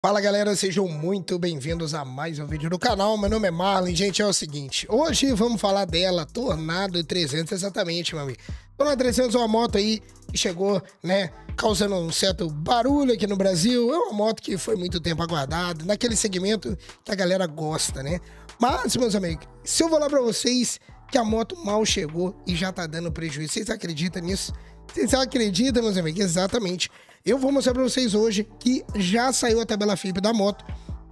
Fala galera, sejam muito bem-vindos a mais um vídeo do canal. Meu nome é Marlon, gente, é o seguinte, hoje vamos falar dela, Tornado 300, exatamente, meu amigo. Tornado 300 é uma moto aí que chegou, né, causando um certo barulho aqui no Brasil. É uma moto que foi muito tempo aguardada, naquele segmento que a galera gosta, né. Mas, meus amigos, se eu falar pra vocês que a moto mal chegou e já tá dando prejuízo, vocês acreditam nisso? Vocês acreditam, meus amigos? Exatamente. Eu vou mostrar pra vocês hoje que já saiu a tabela FIPE da moto,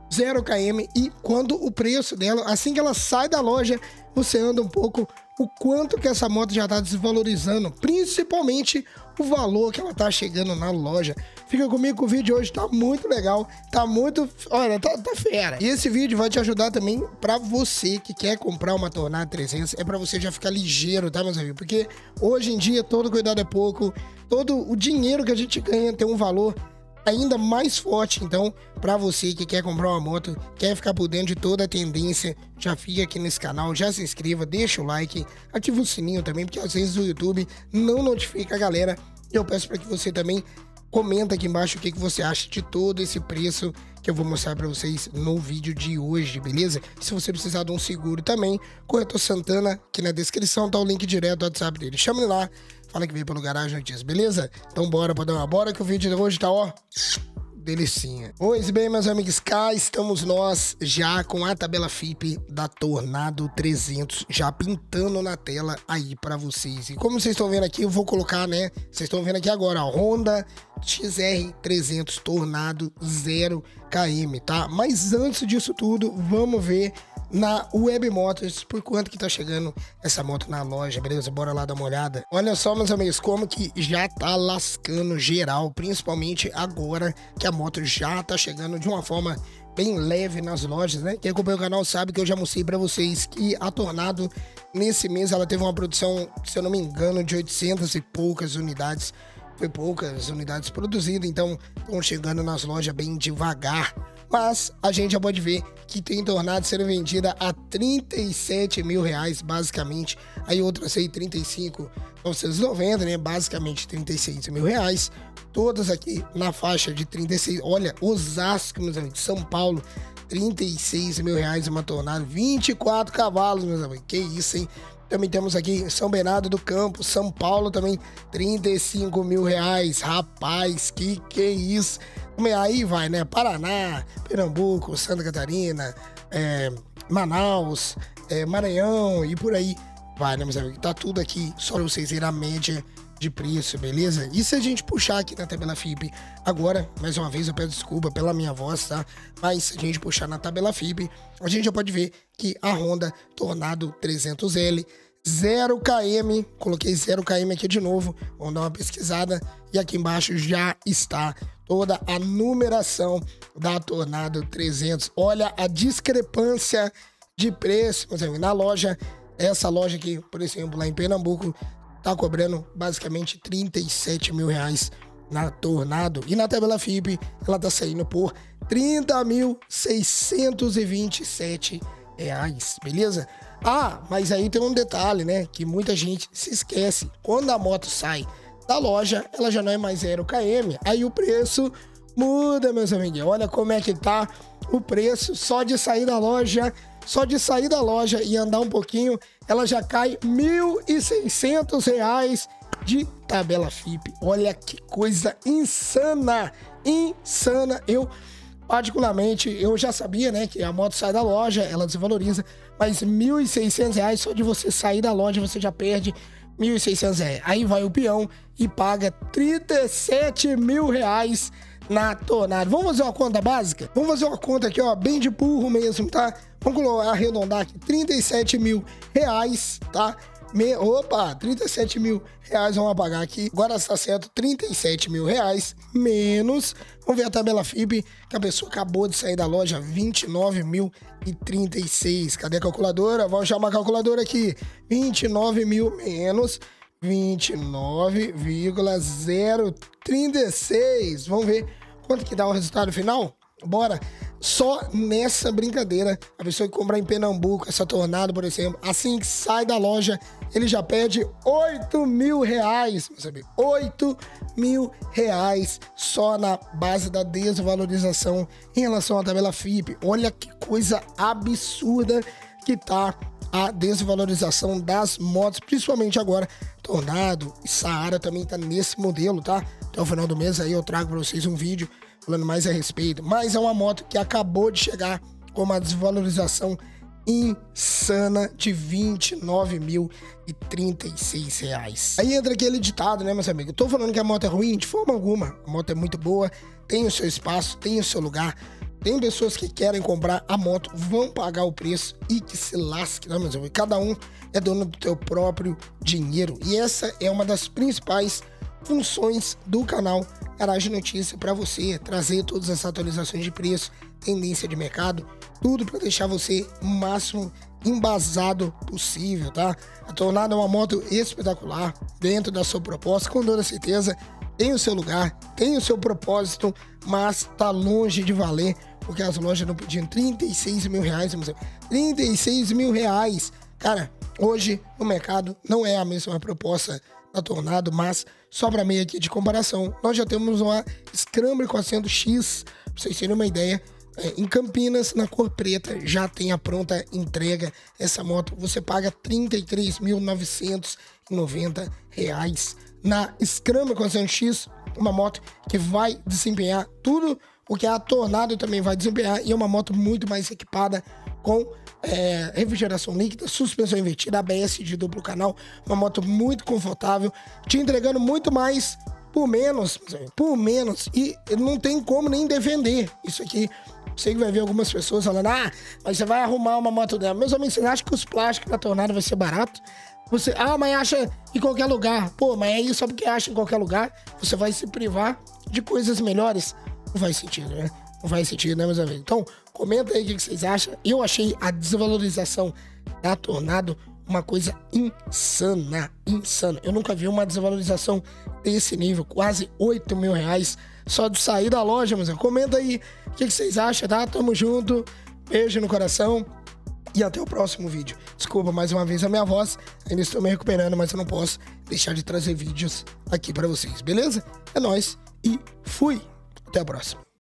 0 km, e quando o preço dela, assim que ela sai da loja, você anda um pouco o quanto que essa moto já tá desvalorizando, principalmente o valor que ela tá chegando na loja. Fica comigo que o vídeo hoje tá muito legal, tá muito, olha, tá fera. E esse vídeo vai te ajudar também pra você que quer comprar uma Tornado 300, é pra você já ficar ligeiro, tá, meus amigos? Porque hoje em dia todo cuidado é pouco, todo o dinheiro que a gente ganha tem um valor ainda mais forte. Então, para você que quer comprar uma moto, quer ficar por dentro de toda a tendência, já fica aqui nesse canal, já se inscreva, deixa o like, ativa o sininho também, porque às vezes o YouTube não notifica a galera. Eu peço para que você também comenta aqui embaixo o que você acha de todo esse preço que eu vou mostrar para vocês no vídeo de hoje, beleza? Se você precisar de um seguro também, Corretor Santana, aqui na descrição tá o link direto do WhatsApp dele. Chama ele lá, fala que veio pelo Garagem Notícias, beleza? Então bora, Padrão, bora que o vídeo de hoje tá, ó, delicinha. Pois bem, meus amigos, cá estamos nós já com a tabela FIPE da Tornado 300 já pintando na tela aí pra vocês. E como vocês estão vendo aqui, eu vou colocar, né, vocês estão vendo aqui agora, ó, Honda XR 300 Tornado 0 km, tá? Mas antes disso tudo, vamos ver na Web Motors por quanto que tá chegando essa moto na loja, beleza? Bora lá dar uma olhada. Olha só, meus amigos, como que já tá lascando geral, principalmente agora que a moto já tá chegando de uma forma bem leve nas lojas, né? Quem acompanha o canal sabe que eu já mostrei pra vocês que a Tornado, nesse mês, ela teve uma produção, se eu não me engano, de 800 e poucas unidades. Foi poucas unidades produzidas, então estão chegando nas lojas bem devagar. Mas a gente já pode ver que tem Tornado sendo vendida a 37 mil reais, basicamente. Aí outras aí, 35.990, né? Basicamente 36 mil reais. Todas aqui na faixa de 36. Olha, Osasco, meus amigos, São Paulo, 36 mil reais uma Tornado, 24 cavalos, meus amigos. Que isso, hein? Também temos aqui São Bernardo do Campo, São Paulo também, 35 mil reais. Rapaz, que é isso? Aí vai, né? Paraná, Pernambuco, Santa Catarina, Manaus, Maranhão e por aí vai, né, meus amigos? Tá tudo aqui, só pra vocês verem a média de preço, beleza? E se a gente puxar aqui na tabela FIPE, agora, mais uma vez, eu peço desculpa pela minha voz, tá? Mas se a gente puxar na tabela FIPE, a gente já pode ver que a Honda Tornado 300L, 0 km, coloquei 0 km aqui de novo, vamos dar uma pesquisada, e aqui embaixo já está toda a numeração da Tornado 300. Olha a discrepância de preço, meus amigos, na loja, essa loja aqui, por exemplo, lá em Pernambuco, tá cobrando basicamente 37 mil reais na Tornado. E na tabela FIPE, ela tá saindo por 30.627 reais, beleza? Ah, mas aí tem um detalhe, né? Que muita gente se esquece. Quando a moto sai da loja, ela já não é mais 0 km. Aí o preço muda, meus amigos. Olha como é que tá o preço só de sair da loja. Só de sair da loja e andar um pouquinho, ela já cai R$ 1.600 de tabela FIPE. Olha que coisa insana, insana. Eu, particularmente, eu já sabia, né, que a moto sai da loja, ela desvaloriza, mas R$ 1.600 só de você sair da loja, você já perde R$ 1.600. Aí vai o peão e paga 37 mil reais na Tornado. Vamos fazer uma conta básica? Vamos fazer uma conta aqui, ó, bem de burro mesmo, tá? Vamos arredondar aqui, 37 mil reais, tá? Opa, 37 mil reais vamos apagar aqui. Agora está certo, 37 mil reais menos. Vamos ver a tabela FIPE, que a pessoa acabou de sair da loja, 29.036. Cadê a calculadora? Vamos chamar a calculadora aqui. 29 mil menos 29,036. Vamos ver quanto que dá o resultado final? Bora. só nessa brincadeira, a pessoa que comprar em Pernambuco, essa Tornado, por exemplo, assim que sai da loja, ele já pede R$8.000, meu amigo. R$8.000 só na base da desvalorização em relação à tabela FIPE. Olha que coisa absurda que tá a desvalorização das motos, principalmente agora. Tornado e Saara também tá nesse modelo, tá? Até o final do mês aí eu trago pra vocês um vídeo falando mais a respeito. Mas é uma moto que acabou de chegar com uma desvalorização insana de R$29.036. Aí entra aquele ditado, né, meus amigos? Eu tô falando que a moto é ruim de forma alguma. A moto é muito boa, tem o seu espaço, tem o seu lugar. Tem pessoas que querem comprar a moto, vão pagar o preço e que se lasque, né, meus amigos? Cada um é dono do seu próprio dinheiro. E essa é uma das principais funções do canal Garagem Notícia, para você trazer todas as atualizações de preço, tendência de mercado, tudo para deixar você o máximo embasado possível, tá? A Tornado é uma moto espetacular, dentro da sua proposta, com toda certeza, tem o seu lugar, tem o seu propósito, mas tá longe de valer, porque as lojas não pediam R$36.000, R$36.000. Cara, hoje no mercado não é a mesma proposta da Tornado, mas só para meio aqui de comparação, nós já temos uma Scrambler 400X, pra vocês terem uma ideia, em Campinas, na cor preta, já tem a pronta entrega. Essa moto você paga R$33.990 na Scrambler 400X, uma moto que vai desempenhar tudo o que a Tornado também vai desempenhar, e é uma moto muito mais equipada com refrigeração líquida, suspensão invertida, ABS de duplo canal, uma moto muito confortável, te entregando muito mais por menos, e não tem como nem defender isso aqui. Sei que vai ver algumas pessoas falando, mas você vai arrumar uma moto dela. Meus amigos, você acha que os plásticos da Tornado vai ser barato? Você, mas acha em qualquer lugar. Pô, mas é isso, só porque acha em qualquer lugar, você vai se privar de coisas melhores. Não faz sentido, né? Não faz sentido, né, meus amigos? Então, comenta aí o que vocês acham. Eu achei a desvalorização da Tornado uma coisa insana. Eu nunca vi uma desvalorização desse nível, quase R$8.000 só de sair da loja, meus amigos. Comenta aí o que vocês acham, tá? Tamo junto, beijo no coração e até o próximo vídeo. Desculpa mais uma vez a minha voz, ainda estou me recuperando, mas eu não posso deixar de trazer vídeos aqui pra vocês, beleza? É nóis e fui! Até a próxima.